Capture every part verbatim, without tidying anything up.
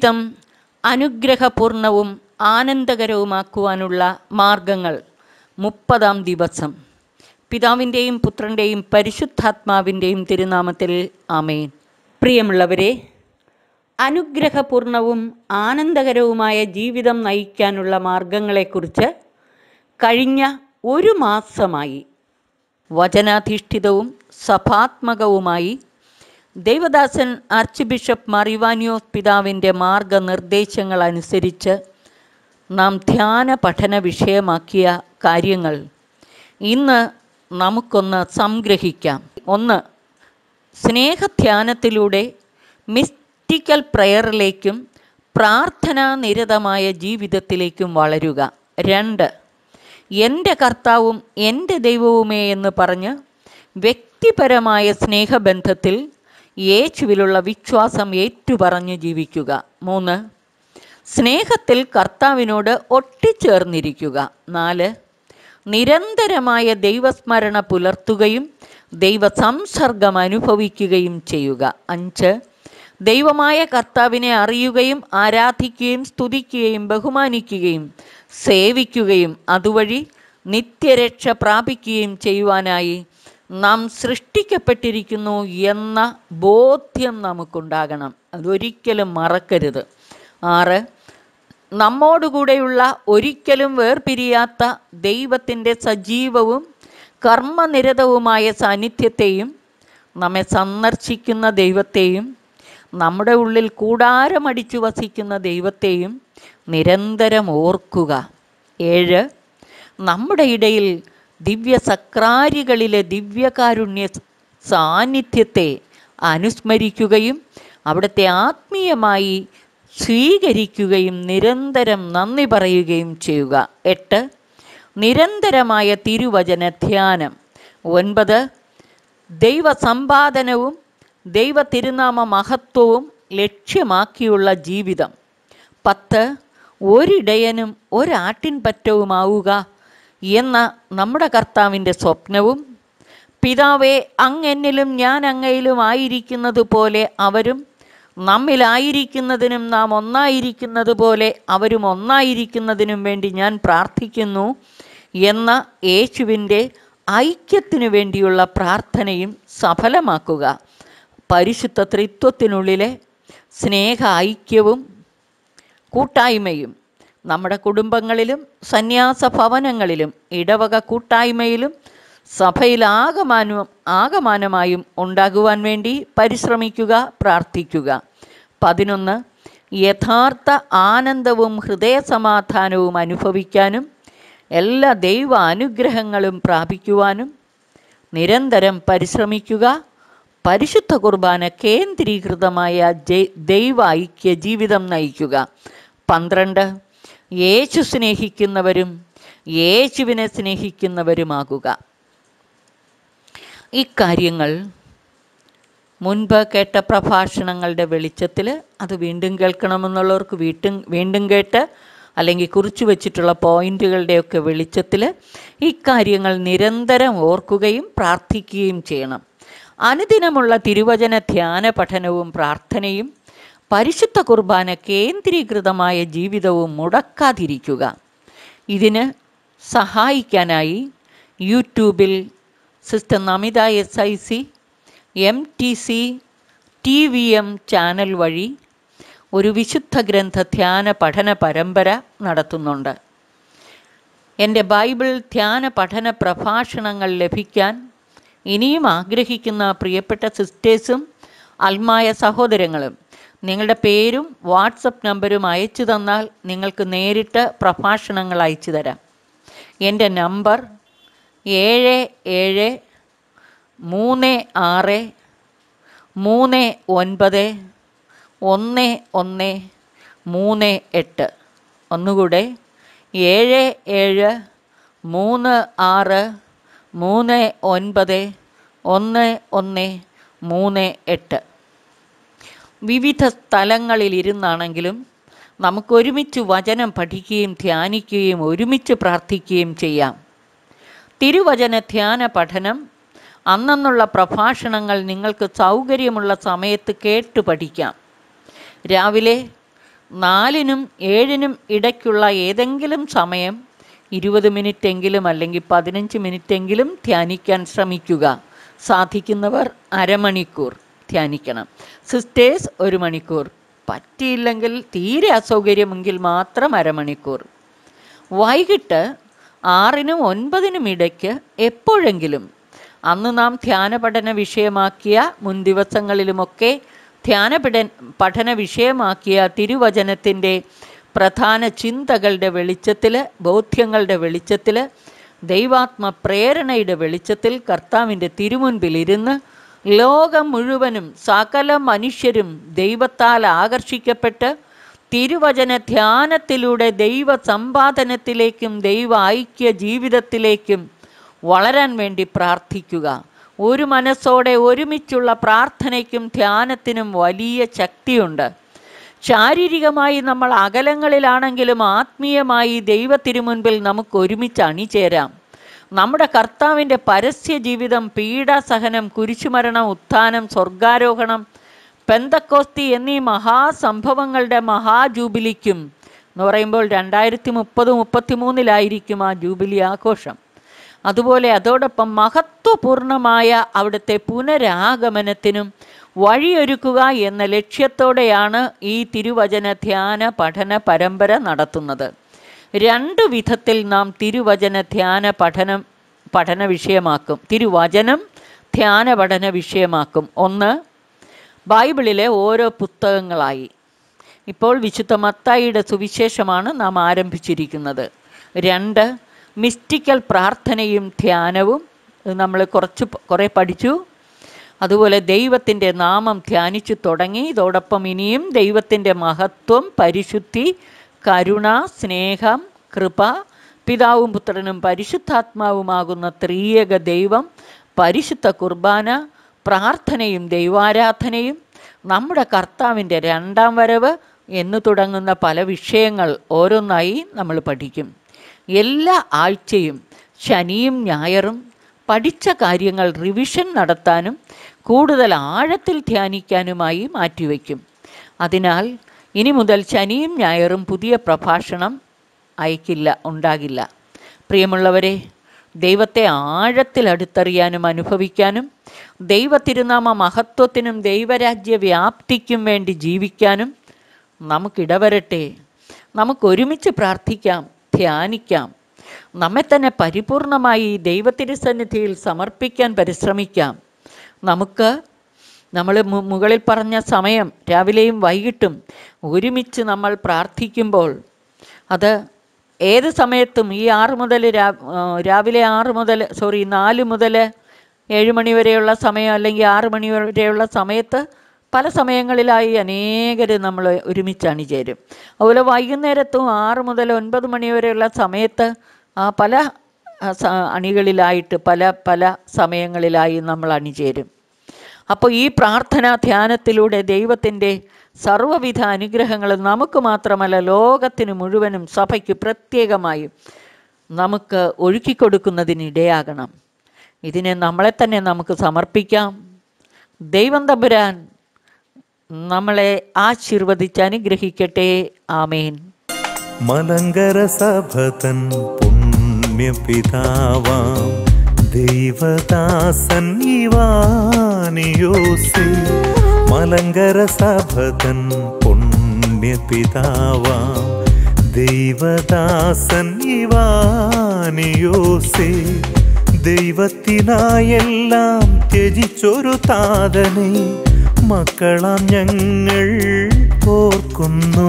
ജീവിതം അനുഗ്രഹപൂർണവും ആനന്ദകരവുമാക്കുവാനുള്ള മാർഗങ്ങൾ. മുപ്പതാം ദിവസം. പിതാവിൻ്റെയും പുത്രൻ്റെയും പരിശുദ്ധാത്മാവിൻ്റെയും തിരുനാമത്തിൽ ആമേൻ. പ്രിയമുള്ളവരെ, അനുഗ്രഹപൂർണവും ആനന്ദകരവുമായ ജീവിതം നയിക്കാനുള്ള മാർഗങ്ങളെക്കുറിച്ച് കഴിഞ്ഞ ഒരു മാസമായി വചനാധിഷ്ഠിതവും സഭാത്മകവുമായി ദൈവദാസൻ ആർച്ച് ബിഷപ്പ് മാർ ഇവാനിയോസ് പിതാവിൻ്റെ മാർഗനിർദ്ദേശങ്ങൾ അനുസരിച്ച് നാം ധ്യാന പഠന വിഷയമാക്കിയ കാര്യങ്ങൾ ഇന്ന് നമുക്കൊന്ന് സംഗ്രഹിക്കാം. ഒന്ന്, സ്നേഹധ്യാനത്തിലൂടെ മിസ്റ്റിക്കൽ പ്രയറിലേക്കും പ്രാർത്ഥനാനിരതമായ ജീവിതത്തിലേക്കും വളരുക. രണ്ട്, എൻ്റെ കർത്താവും എൻ്റെ ദൈവവുമേ എന്ന് പറഞ്ഞ് വ്യക്തിപരമായ സ്നേഹബന്ധത്തിൽ യേശുവിലുള്ള വിശ്വാസം ഏറ്റുപറഞ്ഞ് ജീവിക്കുക. മൂന്ന്, സ്നേഹത്തിൽ കർത്താവിനോട് ഒട്ടിച്ചേർന്നിരിക്കുക. നാല്, നിരന്തരമായ ദൈവസ്മരണ പുലർത്തുകയും ദൈവസംസർഗം അനുഭവിക്കുകയും ചെയ്യുക. അഞ്ച്, ദൈവമായ കർത്താവിനെ അറിയുകയും ആരാധിക്കുകയും സ്തുതിക്കുകയും ബഹുമാനിക്കുകയും സേവിക്കുകയും അതുവഴി നിത്യരക്ഷ പ്രാപിക്കുകയും ചെയ്യുവാനായി നാം സൃഷ്ടിക്കപ്പെട്ടിരിക്കുന്നു എന്ന ബോധ്യം നമുക്കുണ്ടാകണം. അതൊരിക്കലും മറക്കരുത്. ആറ്, നമ്മോടുകൂടെയുള്ള ഒരിക്കലും വേർപിരിയാത്ത ദൈവത്തിൻ്റെ സജീവവും കർമ്മനിരതവുമായ സാന്നിധ്യത്തെയും നമ്മെ സന്ദർശിക്കുന്ന ദൈവത്തെയും നമ്മുടെ ഉള്ളിൽ കൂടാരമടിച്ചു വസിക്കുന്ന ദൈവത്തെയും നിരന്തരം ഓർക്കുക. ഏഴ്, നമ്മുടെ ഇടയിൽ ദിവ്യസക്രാരികളിലെ ദിവ്യകാരുണ്യ സാന്നിധ്യത്തെ അനുസ്മരിക്കുകയും അവിടുത്തെ ആത്മീയമായി സ്വീകരിക്കുകയും നിരന്തരം നന്ദി പറയുകയും ചെയ്യുക. എട്ട്, നിരന്തരമായ തിരുവചന ധ്യാനം. ഒൻപത്, ദൈവസമ്പാദനവും ദൈവ തിരുനാമ മഹത്വവും ലക്ഷ്യമാക്കിയുള്ള ജീവിതം. പത്ത്, ഒരിടയനും ഒരാട്ടിൻപറ്റവുമാവുക എന്ന നമ്മുടെ കർത്താവിൻ്റെ സ്വപ്നവും പിതാവേ അങ്ങെന്നിലും ഞാൻ അങ്ങയിലും ആയിരിക്കുന്നത് പോലെ അവരും നമ്മിലായിരിക്കുന്നതിനും നാം ഒന്നായിരിക്കുന്നത് പോലെ അവരും ഒന്നായിരിക്കുന്നതിനും വേണ്ടി ഞാൻ പ്രാർത്ഥിക്കുന്നു എന്ന യേശുവിൻ്റെ ഐക്യത്തിനു വേണ്ടിയുള്ള പ്രാർത്ഥനയും സഫലമാക്കുക. പരിശുദ്ധ ത്രിത്വത്തിനുള്ളിലെ സ്നേഹ ഐക്യവും കൂട്ടായ്മയും നമ്മുടെ കുടുംബങ്ങളിലും സന്യാസ ഭവനങ്ങളിലും ഇടവക കൂട്ടായ്മയിലും സഭയിൽ ആകമാനം ആകമാനമായും ഉണ്ടാകുവാൻ വേണ്ടി പരിശ്രമിക്കുക, പ്രാർത്ഥിക്കുക. പതിനൊന്ന്, യഥാർത്ഥ ആനന്ദവും ഹൃദയസമാധാനവും അനുഭവിക്കാനും എല്ലാ ദൈവ അനുഗ്രഹങ്ങളും പ്രാപിക്കുവാനും നിരന്തരം പരിശ്രമിക്കുക. പരിശുദ്ധ കുർബാന കേന്ദ്രീകൃതമായ ദൈവ ഐക്യ ജീവിതം നയിക്കുക. പന്ത്രണ്ട്, യേശു സ്നേഹിക്കുന്നവരും യേശുവിനെ സ്നേഹിക്കുന്നവരുമാകുക. ഇക്കാര്യങ്ങൾ മുൻപ് കേട്ട പ്രഭാഷണങ്ങളുടെ വെളിച്ചത്തിൽ അത് വീണ്ടും കേൾക്കണമെന്നുള്ളവർക്ക് വീണ്ടും വീണ്ടും കേട്ട് അല്ലെങ്കിൽ കുറിച്ചു വച്ചിട്ടുള്ള പോയിന്റുകളുടെയൊക്കെ വെളിച്ചത്തിൽ ഇക്കാര്യങ്ങൾ നിരന്തരം ഓർക്കുകയും പ്രാർത്ഥിക്കുകയും ചെയ്യണം. അനുദിനമുള്ള തിരുവചന ധ്യാന പഠനവും പ്രാർത്ഥനയും പരിശുദ്ധ കുർബാന കേന്ദ്രീകൃതമായ ജീവിതവും മുടക്കാതിരിക്കുക. ഇതിന് സഹായിക്കാനായി യൂട്യൂബിൽ sister Namitha S I C M T C T V M channel വഴി ഒരു വിശുദ്ധ ഗ്രന്ഥ ധ്യാന പഠന പരമ്പര നടത്തുന്നുണ്ട്. എൻ്റെ ബൈബിൾ ധ്യാന പഠന പ്രഭാഷണങ്ങൾ ലഭിക്കാൻ ഇനിയും ആഗ്രഹിക്കുന്ന പ്രിയപ്പെട്ട സിസ്റ്റേഴ്സും അൽമായ സഹോദരങ്ങളും നിങ്ങളുടെ പേരും വാട്സപ്പ് നമ്പരും അയച്ചു തന്നാൽ നിങ്ങൾക്ക് നേരിട്ട് പ്രഭാഷണങ്ങൾ അയച്ചു തരാം. എൻ്റെ നമ്പർ ഏഴ് ഏഴ് മൂന്ന് ആറ് മൂന്ന് ഒൻപത് ഒന്ന് ഒന്ന് മൂന്ന് എട്ട്. ഒന്നുകൂടെ, ഏഴ് ഏഴ് മൂന്ന് ആറ് മൂന്ന് ഒൻപത് ഒന്ന് ഒന്ന് മൂന്ന് എട്ട്. വിവിധ സ്ഥലങ്ങളിലിരുന്നാണെങ്കിലും നമുക്കൊരുമിച്ച് വചനം പഠിക്കുകയും ധ്യാനിക്കുകയും ഒരുമിച്ച് പ്രാർത്ഥിക്കുകയും ചെയ്യാം. തിരുവചന ധ്യാന പഠനം അന്നുള്ള പ്രഭാഷണങ്ങൾ നിങ്ങൾക്ക് സൗകര്യമുള്ള സമയത്ത് കേട്ട് പഠിക്കാം. രാവിലെ നാലിനും ഏഴിനും ഇടയ്ക്കുള്ള ഏതെങ്കിലും സമയം ഇരുപത് മിനിറ്റെങ്കിലും അല്ലെങ്കിൽ പതിനഞ്ച് മിനിറ്റെങ്കിലും ധ്യാനിക്കാൻ ശ്രമിക്കുക. സാധിക്കുന്നവർ അരമണിക്കൂർ ധ്യാനിക്കണം. സിസ്റ്റേഴ്സ് ഒരു മണിക്കൂർ, പറ്റിയില്ലെങ്കിൽ തീരെ അസൗകര്യമെങ്കിൽ മാത്രം അരമണിക്കൂർ. വൈകിട്ട് ആറിനും ഒൻപതിനും ഇടയ്ക്ക് എപ്പോഴെങ്കിലും അന്ന് നാം ധ്യാന പഠന വിഷയമാക്കിയ മുൻ ദിവസങ്ങളിലുമൊക്കെ ധ്യാന പഠന വിഷയമാക്കിയ തിരുവചനത്തിൻ്റെ പ്രധാന ചിന്തകളുടെ വെളിച്ചത്തിൽ, ബോധ്യങ്ങളുടെ വെളിച്ചത്തിൽ, ദൈവാത്മ പ്രേരണയുടെ വെളിച്ചത്തിൽ കർത്താവിൻ്റെ തിരുമുൻപിൽ ഇരുന്ന് ലോകം മുഴുവനും സകല മനുഷ്യരും ദൈവത്താൽ ആകർഷിക്കപ്പെട്ട് തിരുവചന ധ്യാനത്തിലൂടെ ദൈവ സമ്പാദനത്തിലേക്കും ദൈവ ഐക്യ ജീവിതത്തിലേക്കും വളരാൻ വേണ്ടി പ്രാർത്ഥിക്കുക. ഒരു മനസ്സോടെ ഒരുമിച്ചുള്ള പ്രാർത്ഥനയ്ക്കും ധ്യാനത്തിനും വലിയ ശക്തിയുണ്ട്. ശാരീരികമായി നമ്മൾ അകലങ്ങളിലാണെങ്കിലും ആത്മീയമായി ദൈവ തിരുമുൻപിൽ നമുക്ക് ഒരുമിച്ച് അണിചേരാം. നമ്മുടെ കർത്താവിൻ്റെ പരസ്യ ജീവിതം, പീഡാസഹനം, കുരിശുമരണം, ഉത്ഥാനം, സ്വർഗാരോഹണം, പെന്തക്കോസ്തി എന്നീ മഹാസംഭവങ്ങളുടെ മഹാജൂബിലിക്കും എന്ന് പറയുമ്പോൾ രണ്ടായിരത്തി മുപ്പത് മുപ്പത്തി മൂന്നിലായിരിക്കും ആ ജൂബിലി ആഘോഷം. അതുപോലെ അതോടൊപ്പം മഹത്വപൂർണമായ അവിടുത്തെ പുനരാഗമനത്തിനും വഴിയൊരുക്കുക എന്ന ലക്ഷ്യത്തോടെയാണ് ഈ തിരുവചന ധ്യാന പഠന പരമ്പര നടത്തുന്നത്. രണ്ട് വിധത്തിൽ നാം തിരുവചന ധ്യാന പഠനം പഠന വിഷയമാക്കും. തിരുവചനം ധ്യാന പഠന വിഷയമാക്കും. ഒന്ന്, ബൈബിളിലെ ഓരോ പുസ്തകങ്ങളായി. ഇപ്പോൾ വിശുദ്ധ മത്തായിയുടെ സുവിശേഷമാണ് നാം ആരംഭിച്ചിരിക്കുന്നത്. രണ്ട്, മിസ്റ്റിക്കൽ പ്രാർത്ഥനയും ധ്യാനവും നമ്മൾ കുറച്ച് കുറേ പഠിച്ചു. അതുപോലെ ദൈവത്തിൻ്റെ നാമം ധ്യാനിച്ചു തുടങ്ങി. ഇതോടൊപ്പം ഇനിയും ദൈവത്തിൻ്റെ മഹത്വം, പരിശുദ്ധി, കരുണ, സ്നേഹം, കൃപ, പിതാവും പുത്രനും പരിശുദ്ധാത്മാവുമാകുന്ന ത്രിയേക ദൈവം, പരിശുദ്ധ കുർബാന, പ്രാർത്ഥനയും ദൈവാരാധനയും, നമ്മുടെ കർത്താവിൻ്റെ രണ്ടാം വരവ് എന്നു തുടങ്ങുന്ന പല വിഷയങ്ങൾ ഓരോന്നായി നമ്മൾ പഠിക്കും. എല്ലാ ആഴ്ചയും ശനിയും ഞായറും പഠിച്ച കാര്യങ്ങൾ റിവിഷൻ നടത്താനും കൂടുതൽ ആഴത്തിൽ ധ്യാനിക്കാനുമായി മാറ്റിവെക്കും. അതിനാൽ ഇനി മുതൽ ശനിയും ഞായറും പുതിയ പ്രഭാഷണം അയക്കില്ല, ഉണ്ടാകില്ല. പ്രിയമുള്ളവരെ, ദൈവത്തെ ആഴത്തിൽ അടുത്തറിയാനും അനുഭവിക്കാനും ദൈവ തിരുനാമ മഹത്വത്തിനും ദൈവരാജ്യ വ്യാപ്തിക്കും വേണ്ടി ജീവിക്കാനും നമുക്കിടവരട്ടെ. നമുക്കൊരുമിച്ച് പ്രാർത്ഥിക്കാം, ധ്യാനിക്കാം, നമ്മെ തന്നെ പരിപൂർണമായി ദൈവത്തിരുസന്നിധിയിൽ സമർപ്പിക്കാൻ പരിശ്രമിക്കാം. നമുക്ക് നമ്മൾ മുകളിൽ പറഞ്ഞ സമയം രാവിലെയും വൈകിട്ടും ഒരുമിച്ച് നമ്മൾ പ്രാർത്ഥിക്കുമ്പോൾ അത് ഏത് സമയത്തും ഈ ആറ് മുതൽ രാവിലെ ആറ് മുതൽ സോറി നാല് മുതൽ ഏഴ് മണി വരെയുള്ള സമയം അല്ലെങ്കിൽ ആറ് മണി വരെയുള്ള സമയത്ത് പല സമയങ്ങളിലായി അനേകർ നമ്മൾ ഒരുമിച്ച് അണിചേരും. അതുപോലെ വൈകുന്നേരത്തും ആറ് മുതൽ ഒൻപത് മണി വരെയുള്ള സമയത്ത് പല അണികളിലായിട്ട് പല പല സമയങ്ങളിലായി നമ്മൾ അണിചേരും. അപ്പോൾ ഈ പ്രാർത്ഥനാ ധ്യാനത്തിലൂടെ ദൈവത്തിൻ്റെ സർവ്വവിധ അനുഗ്രഹങ്ങളും നമുക്ക് മാത്രമല്ല ലോകത്തിന് മുഴുവനും സഭയ്ക്ക് പ്രത്യേകമായും നമുക്ക് ഒഴുക്കിക്കൊടുക്കുന്നതിനിടയാകണം. ഇതിനെ നമ്മളെ തന്നെ നമുക്ക് സമർപ്പിക്കാം. ദൈവം തമ്പുരാൻ നമ്മളെ ആശീർവദിച്ച് അനുഗ്രഹിക്കട്ടെ. ആമേൻ. മലങ്കര സഭതൻ പുണ്യപിതാവാം ദൈവദാസൻ ഇവാനിയോസേ, മലങ്കര സഭതൻ പുണ്യപിതാവാം ദൈവദാസൻ ഇവാനിയോസേ, ദൈവത്തിനായെല്ലാം ത്യജിച്ചൊരു താതനെ മക്കളാം ഞങ്ങൾ ഓർക്കുന്നു.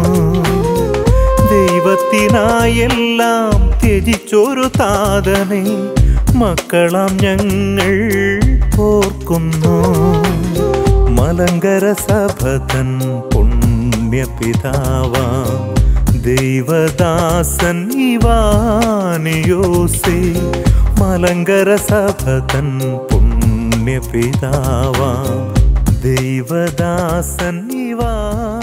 ദൈവത്തിനായെല്ലാം ത്യജിച്ചൊരു താതനെ മക്കളാം ഞങ്ങൾ ഓർക്കുന്നു. മലങ്കര സഭതൻ പുണ്യപിതാവാം ദൈവദാസൻ ഇവാനിയോസേ, മലങ്കര സഭതൻ പുണ്യപിതാവാം ദൈവദാസൻ ഇവാ